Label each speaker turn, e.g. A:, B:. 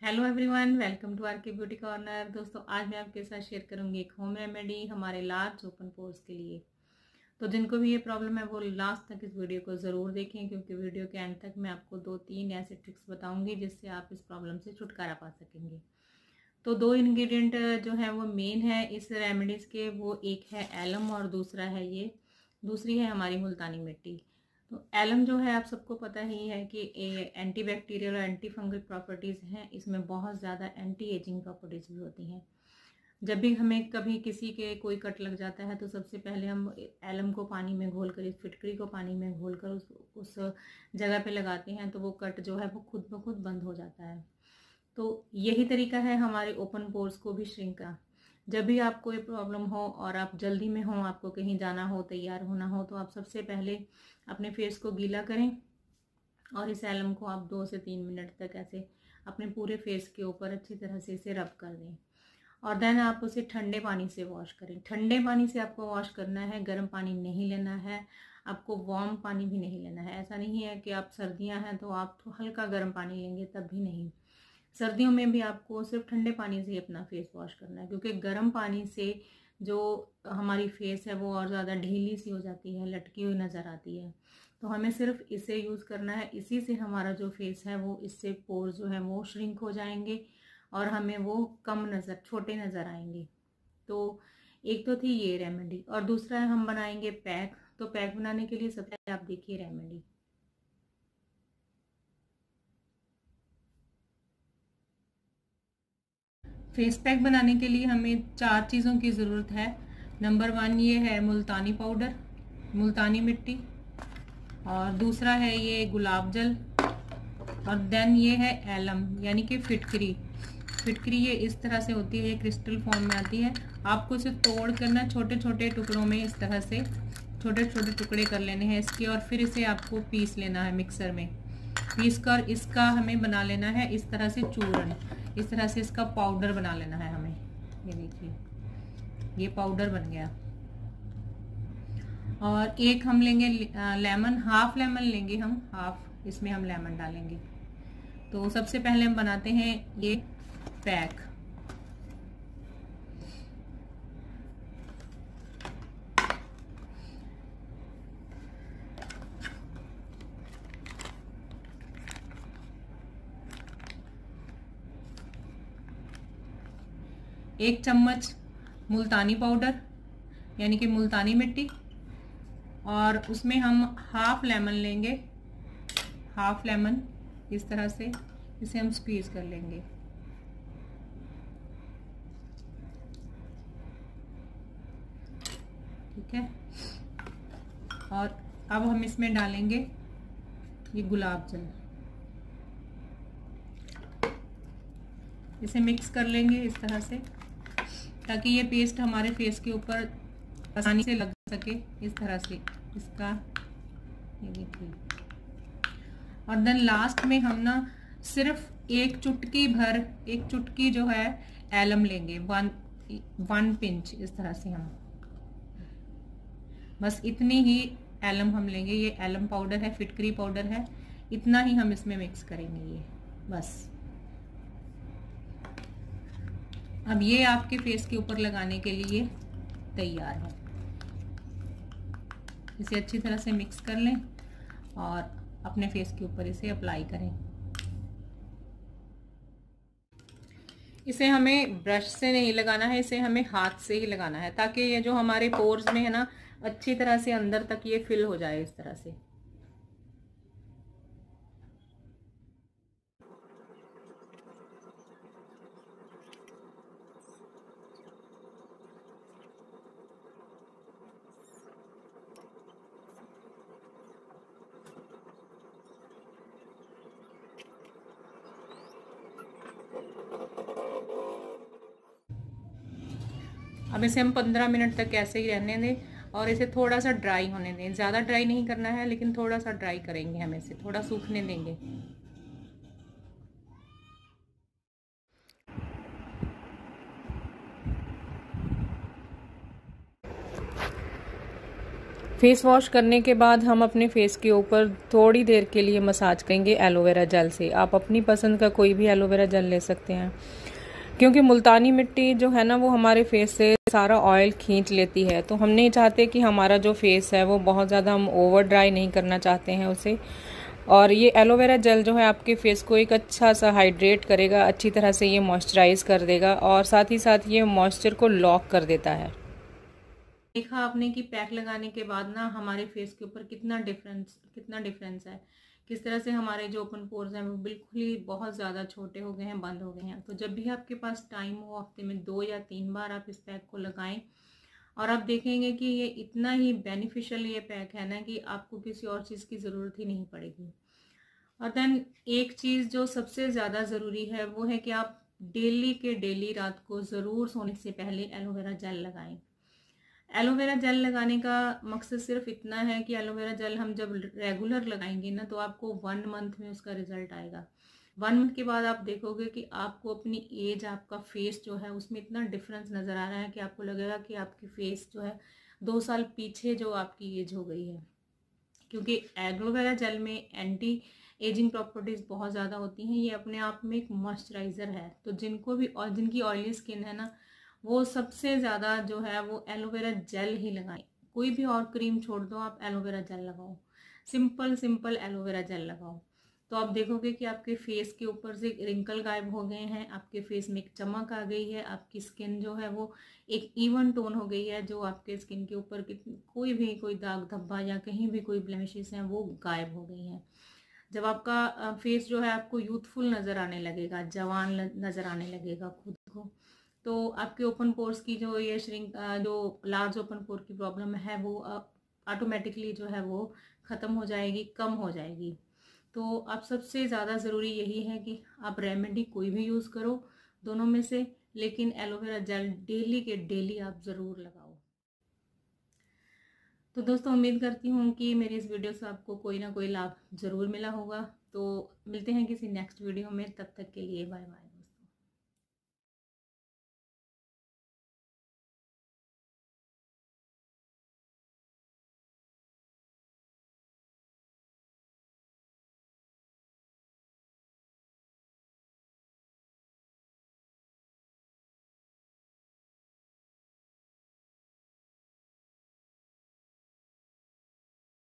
A: Hello everyone, welcome to R K beauty corner. दोस्तों, आज मैं आपके साथ शेयर करूंगी एक होम रेमेडी हमारे लार्ज ओपन पोर्स के लिए। तो जिनको भी ये प्रॉब्लम है वो लास्ट तक इस वीडियो को ज़रूर देखें, क्योंकि वीडियो के एंड तक मैं आपको 2-3 ऐसे ट्रिक्स बताऊंगी जिससे आप इस प्रॉब्लम से छुटकारा पा सकेंगे। तो 2 इंग्रेडिएंट जो है वो मेन है इस रेमेडीज़ के, वो एक है एलम और दूसरा है दूसरी है हमारी मुल्तानी मिट्टी। तो एलम जो है आप सबको पता ही है कि एंटी बैक्टीरियल और एंटी फंगल प्रॉपर्टीज़ हैं, इसमें बहुत ज़्यादा एंटी एजिंग प्रॉपर्टीज़ भी होती हैं। जब भी हमें कभी किसी के कोई कट लग जाता है तो सबसे पहले हम एलम को पानी में घोलकर, इस फिटकरी को पानी में घोलकर उस जगह पे लगाते हैं, तो वो कट जो है वो खुद ब खुद बंद हो जाता है। तो यही तरीका है हमारे ओपन पोर्स को भी श्रिंक का। जब भी आपको ये प्रॉब्लम हो और आप जल्दी में हो, आपको कहीं जाना हो, तैयार होना हो, तो आप सबसे पहले अपने फेस को गीला करें और इस एलम को आप 2 से 3 मिनट तक ऐसे अपने पूरे फेस के ऊपर अच्छी तरह से इसे रब कर दें। और देन आप उसे ठंडे पानी से वॉश करें। ठंडे पानी से आपको वॉश करना है, गर्म पानी नहीं लेना है, आपको वार्म पानी भी नहीं लेना है। ऐसा नहीं है कि आप सर्दियां हैं तो आप हल्का गर्म पानी लेंगे, तब भी नहीं। सर्दियों में भी आपको सिर्फ ठंडे पानी से ही अपना फेस वॉश करना है, क्योंकि गर्म पानी से जो हमारी फेस है वो और ज़्यादा ढीली सी हो जाती है, लटकी हुई नज़र आती है। तो हमें सिर्फ इसे यूज़ करना है। इसी से हमारा जो फेस है वो, इससे पोर जो है वो श्रिंक हो जाएंगे और हमें वो छोटे नज़र आएंगे। तो एक तो थी ये रेमेडी, और दूसरा है हम बनाएंगे पैक। तो पैक बनाने के लिए सबसे पहले आप देखिए रेमेडी। फेस पैक बनाने के लिए हमें 4 चीज़ों की ज़रूरत है। नंबर 1 ये है मुल्तानी पाउडर, मुल्तानी मिट्टी, और दूसरा है ये गुलाब जल, और देन ये है एलम यानी कि फिटकरी। फिटकरी ये इस तरह से होती है, ये क्रिस्टल फॉर्म में आती है। आपको इसे तोड़ करना, छोटे छोटे टुकड़ों में इस तरह से छोटे छोटे टुकड़े कर लेने हैं इसके, और फिर इसे आपको पीस लेना है मिक्सर में। पीस कर इसका हमें बना लेना है इस तरह से चूर्ण, इस तरह से इसका पाउडर बना लेना है हमें। ये देखिए, ये पाउडर बन गया। और एक हम लेंगे लेमन, हाफ लेमन लेंगे हम, हाफ इसमें हम लेमन डालेंगे। तो सबसे पहले हम बनाते हैं ये पैक। एक चम्मच मुल्तानी पाउडर यानी कि मुल्तानी मिट्टी, और उसमें हम हाफ लेमन लेंगे, हाफ लेमन इस तरह से इसे हम स्क्वीज कर लेंगे। ठीक है, और अब हम इसमें डालेंगे ये गुलाब जल। इसे मिक्स कर लेंगे इस तरह से, ताकि ये पेस्ट हमारे फेस के ऊपर आसानी से लग सके। इस तरह से इसका ये देखिए। और देन लास्ट में हम ना सिर्फ एक चुटकी जो है एलम लेंगे, वन पिंच इस तरह से हम, बस इतनी ही एलम हम लेंगे। ये एलम पाउडर है, फिटकरी पाउडर है, इतना ही हम इसमें मिक्स करेंगे ये बस। अब ये आपके फेस के ऊपर लगाने के लिए तैयार है। इसे अच्छी तरह से मिक्स कर लें और अपने फेस के ऊपर इसे अप्लाई करें। इसे हमें ब्रश से नहीं लगाना है, इसे हमें हाथ से ही लगाना है, ताकि ये जो हमारे पोर्स में है ना, अच्छी तरह से अंदर तक ये फिल हो जाए इस तरह से। अब इसे हम 15 मिनट तक ऐसे ही रहने दें और इसे थोड़ा सा ड्राई होने दें। ज़्यादा ड्राई नहीं करना है, लेकिन थोड़ा सा ड्राई करेंगे, हम इसे थोड़ा सूखने देंगे।
B: फेस वॉश करने के बाद हम अपने फेस के ऊपर थोड़ी देर के लिए मसाज करेंगे एलोवेरा जेल से। आप अपनी पसंद का कोई भी एलोवेरा जेल ले सकते हैं, क्योंकि मुल्तानी मिट्टी जो है ना वो हमारे फेस से सारा ऑयल खींच लेती है। तो हम नहीं चाहते कि हमारा जो फेस है वो बहुत ज़्यादा, हम ओवर ड्राई नहीं करना चाहते हैं उसे। और ये एलोवेरा जेल जो है आपके फेस को एक अच्छा सा हाइड्रेट करेगा, अच्छी तरह से ये मॉइस्चराइज कर देगा और साथ ही साथ ये मॉइस्चर को लॉक कर देता है।
A: देखा आपने कि पैक लगाने के बाद ना हमारे फेस के ऊपर कितना डिफरेंस है, किस तरह से हमारे जो ओपन पोर्स हैं वो बिल्कुल ही बहुत ज़्यादा छोटे हो गए हैं, बंद हो गए हैं। तो जब भी आपके पास टाइम हो, हफ्ते में 2 या 3 बार आप इस पैक को लगाएं और आप देखेंगे कि ये इतना ही बेनिफिशियल ये पैक है ना कि आपको किसी और चीज़ की ज़रूरत ही नहीं पड़ेगी। और देन एक चीज़ जो सबसे ज़्यादा ज़रूरी है वो है कि आप डेली के डेली रात को ज़रूर सोने से पहले एलोवेरा जेल लगाएं। एलोवेरा जेल लगाने का मकसद सिर्फ इतना है कि एलोवेरा जेल हम जब रेगुलर लगाएंगे ना तो आपको 1 मंथ में उसका रिजल्ट आएगा। 1 मंथ के बाद आप देखोगे कि आपको अपनी एज, आपका फेस जो है उसमें इतना डिफरेंस नज़र आ रहा है कि आपको लगेगा कि आपकी फेस जो है 2 साल पीछे जो आपकी एज हो गई है। क्योंकि एलोवेरा जेल में एंटी एजिंग प्रॉपर्टीज़ बहुत ज़्यादा होती हैं। ये अपने आप में एक मॉइस्चराइज़र है। तो जिनको भी और जिनकी ऑयली स्किन है ना वो सबसे ज़्यादा जो है वो एलोवेरा जेल ही लगाएं। कोई भी और क्रीम छोड़ दो, आप एलोवेरा जेल लगाओ, सिंपल एलोवेरा जेल लगाओ। तो आप देखोगे कि आपके फेस के ऊपर से रिंकल गायब हो गए हैं, आपके फेस में एक चमक आ गई है, आपकी स्किन जो है वो एक इवन टोन हो गई है। जो आपके स्किन के ऊपर कोई दाग धब्बा या कहीं भी कोई ब्लेमिशेस हैं वो गायब हो गई हैं। जब आपका फेस जो है आपको यूथफुल नज़र आने लगेगा, जवान नज़र आने लगेगा खुद को, तो आपके ओपन पोर्स की जो ये जो लार्ज ओपन पोर की प्रॉब्लम है वो ऑटोमेटिकली जो है वो ख़त्म हो जाएगी, कम हो जाएगी। तो आप सबसे ज़्यादा ज़रूरी यही है कि आप रेमेडी कोई भी यूज़ करो दोनों में से, लेकिन एलोवेरा जेल डेली के डेली आप ज़रूर लगाओ। तो दोस्तों उम्मीद करती हूँ कि मेरी इस वीडियो से आपको कोई ना कोई लाभ ज़रूर मिला होगा। तो मिलते हैं किसी नेक्स्ट वीडियो में, तब तक के लिए बाय बाय।